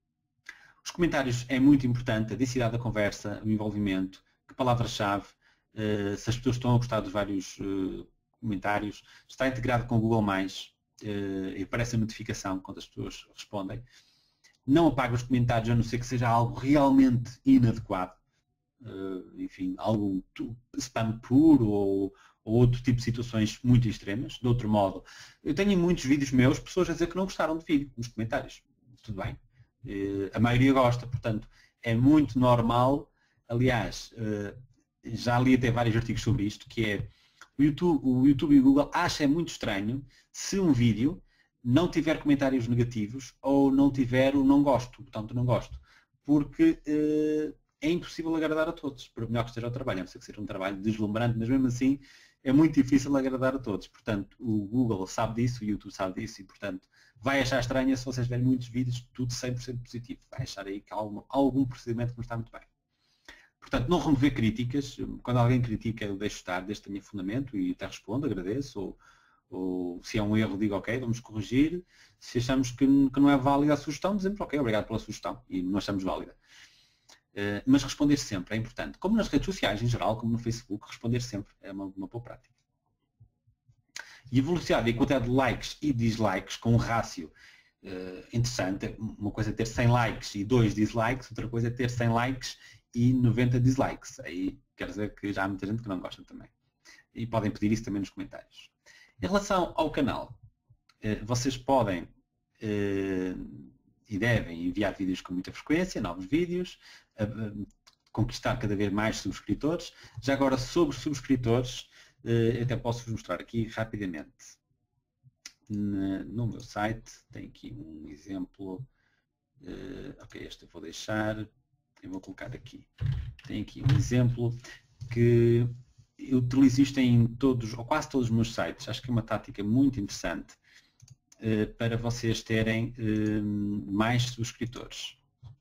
Os comentários é muito importante, a densidade da conversa, o envolvimento, que palavra-chave, se as pessoas estão a gostar dos vários comentários, está integrado com o Google+, e aparece a notificação quando as pessoas respondem. Não apaga os comentários, a não ser que seja algo realmente inadequado. Enfim, algo spam puro ou outro tipo de situações muito extremas. De outro modo, eu tenho em muitos vídeos meus pessoas a dizer que não gostaram do vídeo nos comentários. Tudo bem. A maioria gosta, portanto, é muito normal. Aliás, já li até vários artigos sobre isto, que é o YouTube e o Google acham muito estranho se um vídeo não tiver comentários negativos ou não tiver o não gosto, portanto não gosto, porque é impossível agradar a todos, por melhor que esteja o trabalho, a não ser que seja um trabalho deslumbrante, mas mesmo assim é muito difícil agradar a todos. Portanto, o Google sabe disso, o YouTube sabe disso e, portanto, vai achar estranho se vocês verem muitos vídeos tudo 100% positivo. Vai achar aí que há algum procedimento que não está muito bem. Portanto, não remover críticas. Quando alguém critica, eu deixo estar, desde que tenha fundamento e até respondo, agradeço. Ou se é um erro, digo ok, vamos corrigir. Se achamos que não é válida a sugestão, dizemos ok, obrigado pela sugestão e não achamos válida. Mas responder sempre é importante. Como nas redes sociais, em geral, como no Facebook, responder sempre é uma boa prática. E a velocidade e a quantidade de likes e dislikes com um rácio interessante. Uma coisa é ter 100 likes e 2 dislikes, outra coisa é ter 100 likes e 90 dislikes. Aí quer dizer que já há muita gente que não gosta também. E podem pedir isso também nos comentários. Em relação ao canal, vocês podem e devem enviar vídeos com muita frequência, novos vídeos, conquistar cada vez mais subscritores. Já agora, sobre subscritores, eu até posso-vos mostrar aqui rapidamente. No meu site, tem aqui um exemplo. Ok, este eu vou deixar. Eu vou colocar aqui. Tem aqui um exemplo que eu utilizo isto em todos, ou quase todos os meus sites. Acho que é uma tática muito interessante para vocês terem mais subscritores.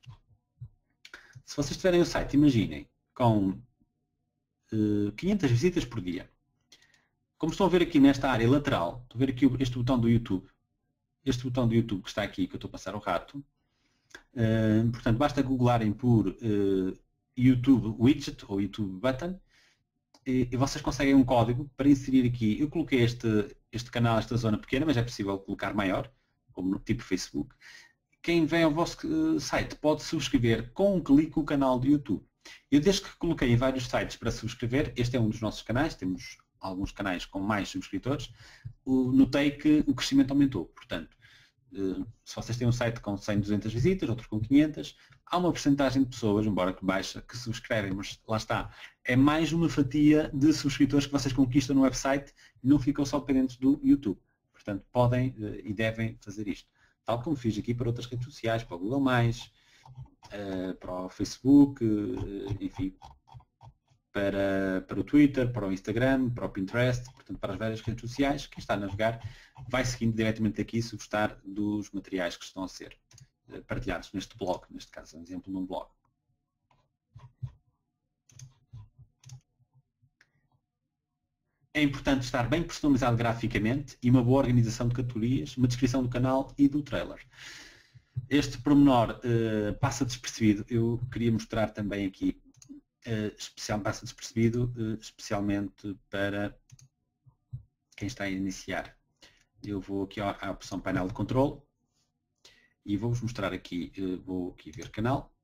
Se vocês tiverem o site, imaginem, com 500 visitas por dia. Como estão a ver aqui nesta área lateral, estão a ver aqui este botão do YouTube. Este botão do YouTube que está aqui, que eu estou a passar o rato. Portanto, basta googlarem por YouTube Widget ou YouTube Button e vocês conseguem um código para inserir aqui. Eu coloquei este canal, esta zona pequena, mas é possível colocar maior, como no tipo Facebook. Quem vem ao vosso site pode subscrever com um clique o canal do YouTube. Eu desde que coloquei em vários sites para subscrever, este é um dos nossos canais, temos alguns canais com mais subscritores, notei que o crescimento aumentou. Portanto, se vocês têm um site com 100, 200 visitas, outro com 500, há uma porcentagem de pessoas, embora que baixa, que subscrevem, mas lá está. É mais uma fatia de subscritores que vocês conquistam no website e não ficam só dependentes do YouTube. Portanto, podem e devem fazer isto. Tal como fiz aqui para outras redes sociais, para o Google+, para o Facebook, enfim, para o Twitter, para o Instagram, para o Pinterest, portanto para as várias redes sociais. Quem está a navegar vai seguindo diretamente aqui se gostar dos materiais que estão a ser partilhados neste blog, neste caso, um exemplo de um blog. É importante estar bem personalizado graficamente e uma boa organização de categorias, uma descrição do canal e do trailer. Este pormenor passa despercebido. Eu queria mostrar também aqui, passa despercebido, especialmente para quem está a iniciar. Eu vou aqui à opção painel de controle e vou-vos mostrar aqui, vou aqui ver canal.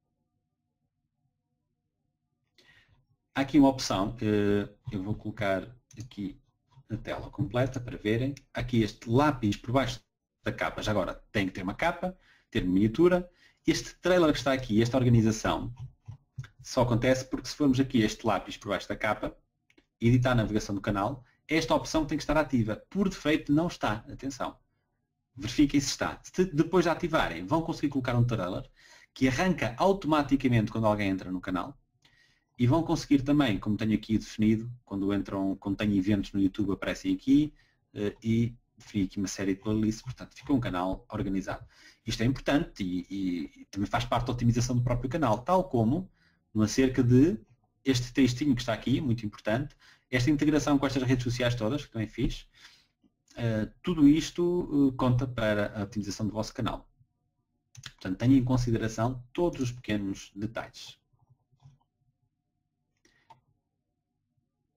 Há aqui uma opção, eu vou colocar aqui na tela completa para verem. Aqui este lápis por baixo da capa, já agora tem que ter uma capa, ter miniatura. Este trailer que está aqui, esta organização, só acontece porque se formos aqui este lápis por baixo da capa, editar a navegação do canal, esta opção tem que estar ativa. Por defeito não está, atenção. Verifiquem se está. Se depois de ativarem, vão conseguir colocar um trailer que arranca automaticamente quando alguém entra no canal. E vão conseguir também, como tenho aqui definido, quando tenho eventos no YouTube aparecem aqui e defini aqui uma série de playlists, portanto fica um canal organizado. Isto é importante e também faz parte da otimização do próprio canal, tal como no acerca de este textinho que está aqui, muito importante, esta integração com estas redes sociais todas, que também fiz, tudo isto conta para a otimização do vosso canal. Portanto, tenha em consideração todos os pequenos detalhes.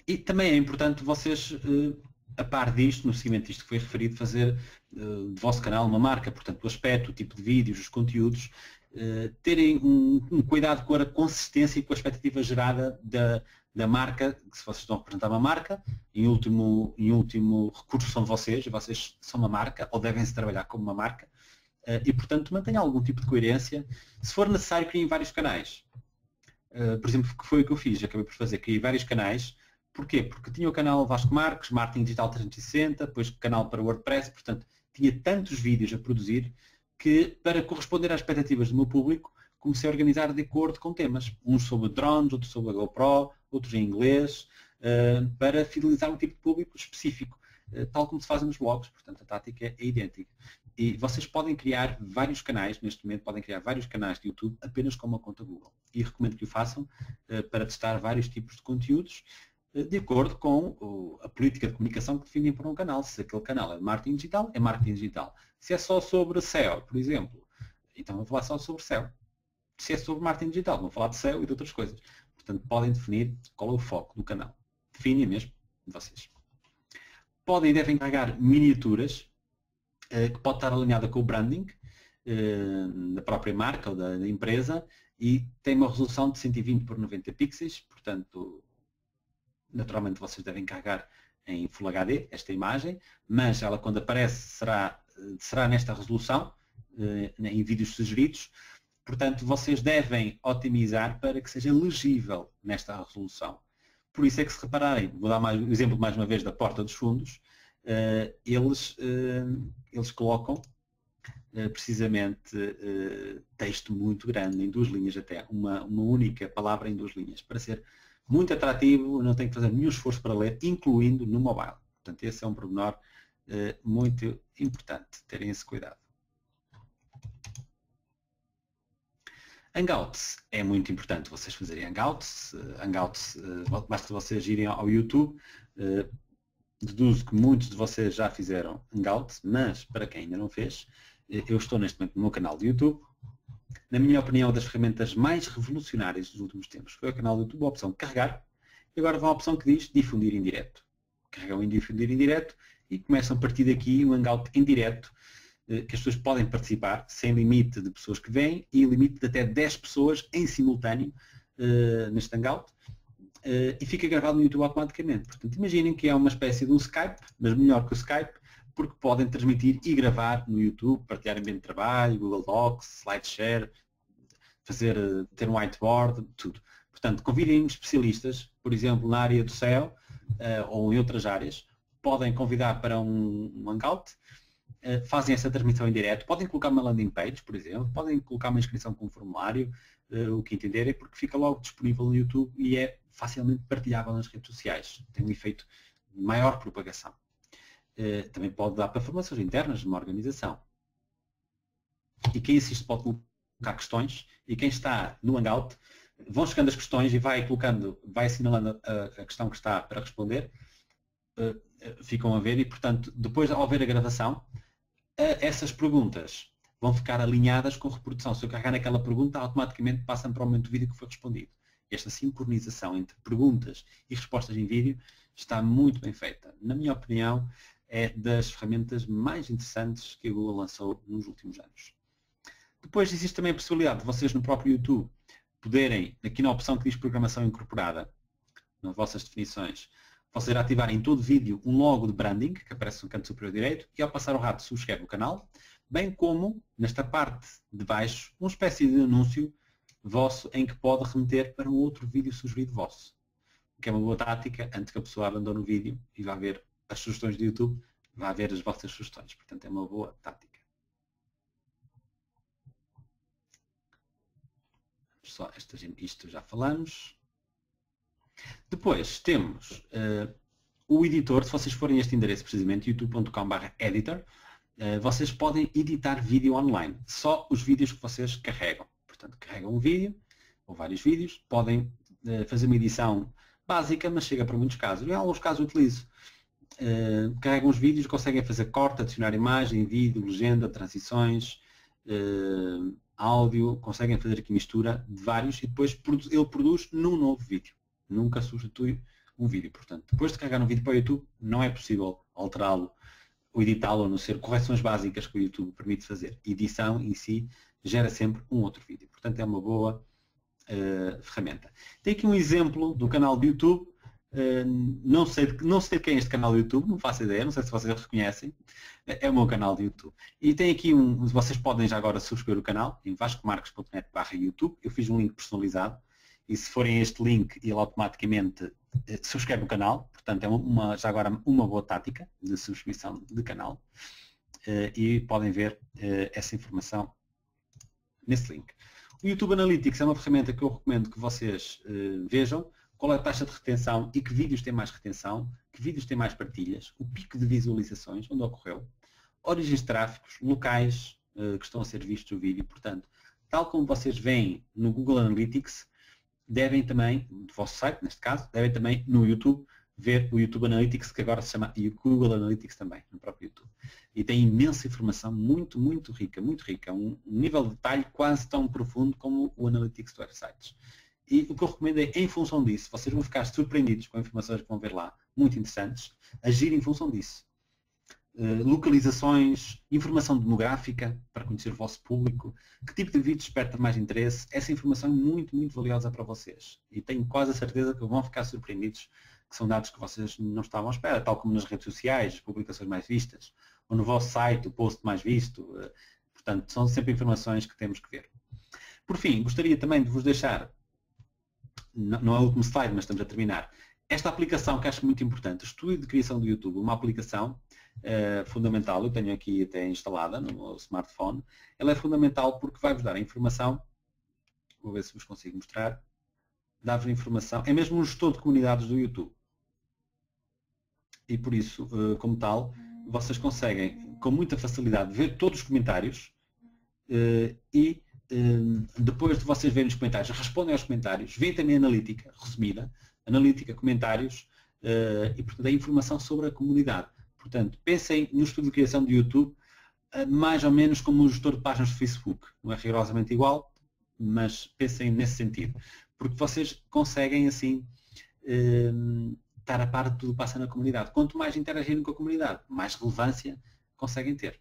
E também é importante vocês, a par disto, no seguimento disto que foi referido, fazer do vosso canal uma marca, portanto o aspecto, o tipo de vídeos, os conteúdos, terem um cuidado com a consistência e com a expectativa gerada da marca, que se vocês estão a representar uma marca, em último recurso são vocês são uma marca, ou devem-se trabalhar como uma marca, e portanto mantenham algum tipo de coerência. Se for necessário, criem vários canais. Por exemplo, que foi o que eu fiz, acabei por fazer, criei vários canais. Porquê? Porque tinha o canal Vasco Marques, Marketing Digital 360, depois canal para WordPress, portanto, tinha tantos vídeos a produzir que, para corresponder às expectativas do meu público, comecei a organizar de acordo com temas. Uns sobre drones, outros sobre a GoPro, outros em inglês, para fidelizar um tipo de público específico, tal como se faz nos blogs, portanto, a tática é idêntica. E vocês podem criar vários canais, neste momento podem criar vários canais de YouTube apenas com uma conta Google. E recomendo que o façam para testar vários tipos de conteúdos, de acordo com a política de comunicação que definem para um canal. Se aquele canal é de marketing digital, é marketing digital. Se é só sobre SEO, por exemplo, então vou falar só sobre SEO. Se é sobre marketing digital, vou falar de SEO e de outras coisas. Portanto, podem definir qual é o foco do canal. Definem mesmo vocês. Podem e devem carregar miniaturas, que pode estar alinhada com o branding da própria marca ou da empresa, e tem uma resolução de 120 por 90 pixels, portanto, naturalmente vocês devem carregar em Full HD esta imagem, mas ela quando aparece será nesta resolução, em vídeos sugeridos, portanto vocês devem otimizar para que seja legível nesta resolução. Por isso é que, se repararem, vou dar o exemplo mais uma vez da porta dos fundos, eles colocam precisamente texto muito grande, em 2 linhas até, uma única palavra em 2 linhas, para ser muito atrativo, não tem que fazer nenhum esforço para ler, incluindo no mobile. Portanto, esse é um pormenor muito importante, terem esse cuidado. Hangouts é muito importante vocês fazerem Hangouts. Basta vocês irem ao YouTube. Deduzo que muitos de vocês já fizeram Hangouts, mas para quem ainda não fez, eu estou neste momento no meu canal de YouTube. Na minha opinião, das ferramentas mais revolucionárias dos últimos tempos foi o canal do YouTube, a opção carregar, e agora vão à opção que diz difundir em direto. Carregam em difundir em direto e começam a partir daqui um Hangout em direto, que as pessoas podem participar, sem limite de pessoas que vêm e limite de até 10 pessoas em simultâneo neste Hangout, e fica gravado no YouTube automaticamente. Portanto, imaginem que é uma espécie de um Skype, mas melhor que o Skype, porque podem transmitir e gravar no YouTube, partilhar ambiente de trabalho, Google Docs, SlideShare, ter um whiteboard, tudo. Portanto, convidem especialistas, por exemplo, na área do SEO ou em outras áreas, podem convidar para um Hangout, fazem essa transmissão em direto, podem colocar uma landing page, por exemplo, podem colocar uma inscrição com um formulário, o que entenderem, porque fica logo disponível no YouTube e é facilmente partilhável nas redes sociais. Tem um efeito de maior propagação. Também pode dar para formações internas de uma organização. E quem assiste pode colocar questões, e quem está no Hangout, vão chegando as questões e vai assinalando a questão que está para responder, ficam a ver, e portanto, depois ao ver a gravação, essas perguntas vão ficar alinhadas com reprodução. Se eu carregar naquela pergunta, automaticamente passam para o momento do vídeo que foi respondido. Esta sincronização entre perguntas e respostas em vídeo está muito bem feita. Na minha opinião, é das ferramentas mais interessantes que a Google lançou nos últimos anos. Depois existe também a possibilidade de vocês no próprio YouTube poderem, aqui na opção que diz programação incorporada, nas vossas definições, vocês ativarem em todo vídeo um logo de branding, que aparece no canto superior direito, e ao passar o rato subscreve o canal, bem como, nesta parte de baixo, uma espécie de anúncio vosso em que pode remeter para um outro vídeo sugerido vosso. Que é uma boa tática, antes que a pessoa abandone o vídeo e vá ver as sugestões do YouTube, vá ver as vossas sugestões. Portanto, é uma boa tática. Só isto já falamos. Depois temos o editor. Se vocês forem a este endereço precisamente, youtube.com/editor, vocês podem editar vídeo online. Só os vídeos que vocês carregam. Portanto, carregam um vídeo ou vários vídeos, podem fazer uma edição básica, mas chega para muitos casos. Em alguns casos utilizo. Carregam os vídeos, conseguem fazer corte, adicionar imagem, vídeo, legenda, transições, áudio, conseguem fazer aqui mistura de vários e depois ele produz num novo vídeo. Nunca substitui um vídeo. Portanto, depois de carregar um vídeo para o YouTube, não é possível alterá-lo ou editá-lo, a não ser correções básicas que o YouTube permite fazer. Edição em si gera sempre um outro vídeo. Portanto, é uma boa ferramenta. Tem aqui um exemplo do canal de YouTube. Não sei de quem é este canal do YouTube, não faço ideia, não sei se vocês reconhecem. É o meu canal de YouTube. E tem aqui vocês podem já agora subscrever o canal em vascomarques.net/YouTube. Eu fiz um link personalizado e se forem a este link ele automaticamente subscreve o canal. Portanto, é já agora uma boa tática de subscrição de canal. E podem ver essa informação nesse link. O YouTube Analytics é uma ferramenta que eu recomendo que vocês vejam qual é a taxa de retenção e que vídeos têm mais retenção, que vídeos têm mais partilhas, o pico de visualizações, onde ocorreu, origens de tráficos, locais que estão a ser vistos o vídeo. Portanto, tal como vocês veem no Google Analytics, devem também, do vosso site neste caso, devem também no YouTube ver o YouTube Analytics, que agora se chama Google Analytics também, no próprio YouTube. E tem imensa informação, muito, muito rica, um nível de detalhe quase tão profundo como o Analytics de websites. E o que eu recomendo é, em função disso, vocês vão ficar surpreendidos com informações que vão ver lá, muito interessantes, agir em função disso. Localizações, informação demográfica, para conhecer o vosso público, que tipo de vídeo desperta mais interesse, essa informação é muito, muito valiosa para vocês. E tenho quase a certeza que vão ficar surpreendidos, que são dados que vocês não estavam à espera, tal como nas redes sociais, as publicações mais vistas, ou no vosso site, o post mais visto. Portanto, são sempre informações que temos que ver. Por fim, gostaria também de vos deixar, não é o último slide, mas estamos a terminar, esta aplicação que acho muito importante, o Estúdio de Criação do YouTube, uma aplicação fundamental, eu tenho aqui até instalada no meu smartphone, ela é fundamental porque vai-vos dar a informação, vou ver se vos consigo mostrar, dá-vos a informação, é mesmo um gestor de comunidades do YouTube. E por isso, como tal, vocês conseguem com muita facilidade ver todos os comentários e depois de vocês verem os comentários, respondem aos comentários, veem também a analítica resumida, analítica, comentários e, portanto, a informação sobre a comunidade. Portanto, pensem no estudo de criação do YouTube mais ou menos como um gestor de páginas do Facebook. Não é rigorosamente igual, mas pensem nesse sentido. Porque vocês conseguem, assim, estar a par de tudo que passa na comunidade. Quanto mais interagirem com a comunidade, mais relevância conseguem ter.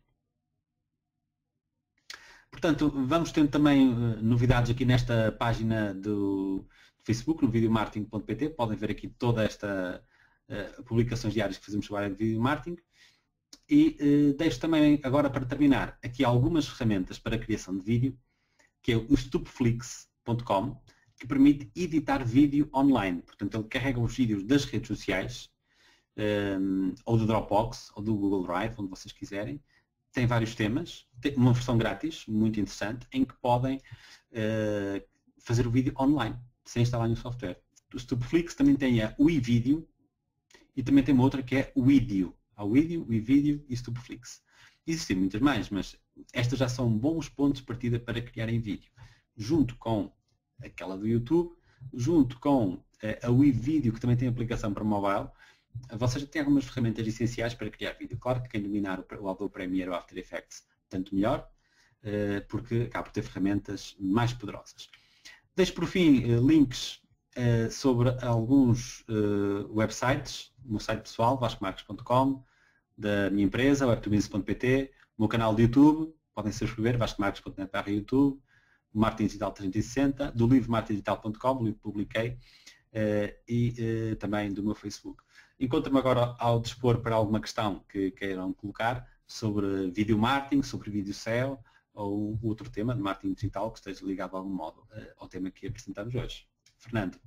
Portanto, vamos ter também novidades aqui nesta página do Facebook, no videomarketing.pt. Podem ver aqui toda esta publicações diárias que fazemos sobre a área de vídeo marketing. E deixo também, agora para terminar, aqui algumas ferramentas para a criação de vídeo, que é o stupeflix.com, que permite editar vídeo online. Portanto, ele carrega os vídeos das redes sociais, ou do Dropbox, ou do Google Drive, onde vocês quiserem. Tem vários temas, tem uma versão grátis, muito interessante, em que podem fazer o vídeo online, sem instalar nenhum software. O Stupeflix também tem a WeVideo, e também tem uma outra que é o Video. Há o WeVideo e Stupeflix. Existem muitas mais, mas estas já são bons pontos de partida para criarem vídeo. Junto com aquela do YouTube, junto com a WeVideo, que também tem aplicação para mobile, vocês já têm algumas ferramentas essenciais para criar vídeo. Claro que quem dominar o Adobe Premiere ou After Effects, tanto melhor, porque acaba por ter ferramentas mais poderosas. Deixo por fim links sobre alguns websites, o meu site pessoal, vascomarques.com, da minha empresa, webtobusiness.pt, o meu canal de YouTube, podem subscrever, vascomarques.net/YouTube, o Marketing Digital 360, do livro marketingdigital.com, o livro que publiquei, e também do meu Facebook. Encontro-me agora ao dispor para alguma questão que queiram colocar sobre vídeo marketing, sobre vídeo SEO ou outro tema de marketing digital que esteja ligado de algum modo ao tema que apresentamos hoje. Fernando.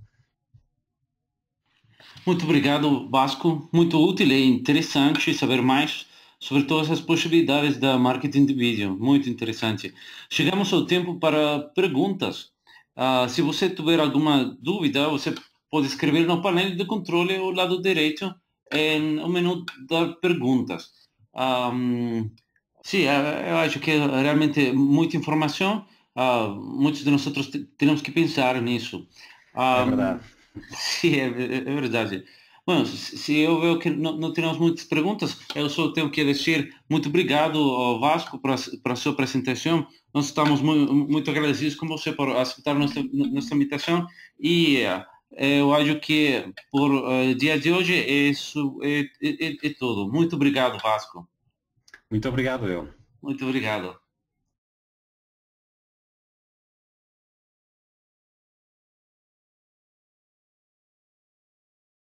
Muito obrigado, Vasco. Muito útil e interessante saber mais sobre todas as possibilidades da marketing de vídeo. Muito interessante. Chegamos ao tempo para perguntas. Se você tiver alguma dúvida, você pode escrever no painel de controle ao lado direito no menu de perguntas. Sim, eu acho que é realmente muita informação. Muitos de nós temos que pensar nisso. É verdade. Sim, é verdade. Bom, se eu vejo que não temos muitas perguntas, eu só tenho que dizer muito obrigado ao Vasco para a sua apresentação. Nós estamos muito agradecidos com você por aceitar nossa invitação e Eu acho que por dia de hoje isso é tudo. Muito obrigado, Vasco. Muito obrigado, eu. Muito obrigado.